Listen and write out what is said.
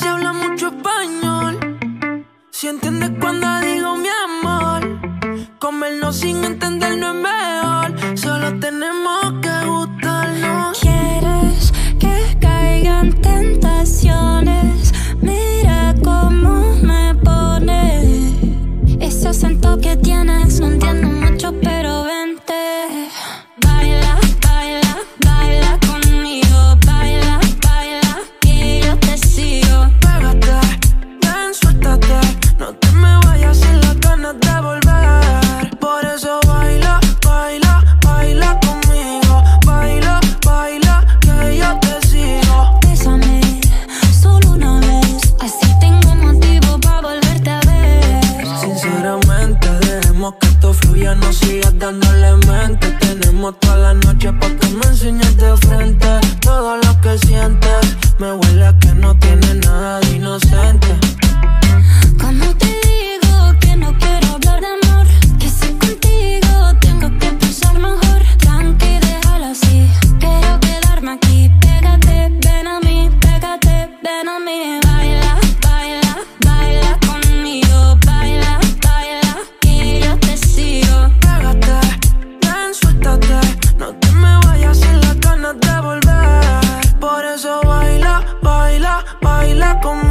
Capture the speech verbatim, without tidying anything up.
si habla mucho español. Si entiendes cuando digo mi amor. Comernos sin entender no es mejor. Solo tenemos que gustarnos. Quieres que caigan tentaciones. Mira cómo me pone. Ese acento que tienes no entiendo mucho, pero vente. Baila, baila, baila conmigo. Baila, baila, y yo te sigo. Pégate, ven, suéltate. No te me vayas sin las ganas de volver. Por eso baila, baila, baila conmigo. Baila, baila, que yo te sigo. Bésame, solo una vez. Así tengo motivo para volverte a ver. Sinceramente, dejemos que esto fluya. No sigas dándole mente. Tenemos toda la noche pa' que me enseñes de frente todo lo que sientes. Me huele a que no tiene nada de inocente. Como te digo que no quiero hablar de amor, que si contigo tengo que pensar mejor. Tranqui, déjalo así, quiero quedarme aquí. Pégate, ven a mí, pégate, ven a mí. Baila, baila, baila conmigo. Baila, baila, y yo te sigo. Pégate, ven, suéltate. No te me vayas sin las ganas de volver. Por eso baila, baila, baila conmigo.